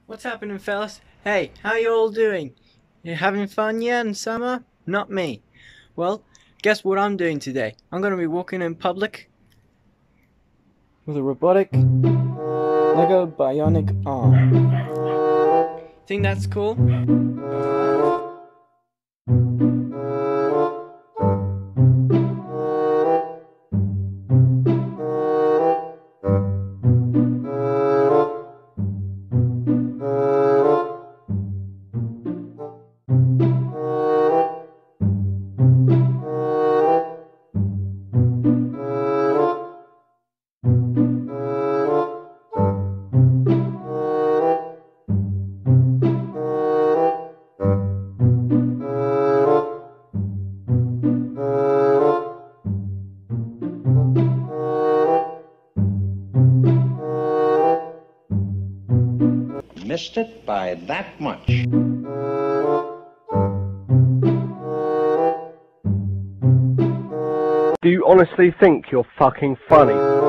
What's happening, fellas? Hey, how you all doing? You having fun yet in summer? Not me. Well, guess what I'm doing today? I'm gonna be walking in public with a robotic Lego Bionic arm. Think that's cool? Missed it by that much. Do you honestly think you're fucking funny?